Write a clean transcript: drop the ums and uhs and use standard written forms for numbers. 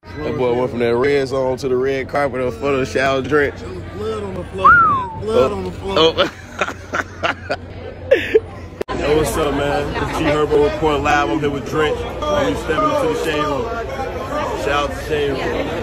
That boy went from that red zone to the red carpet of photo shower drench. There was blood on the floor, man. Blood on the floor. Yo, what's up, man? It's G Herbo report live. I'm here with Drench. We stepping into the shade room. Shout out to Shade Room.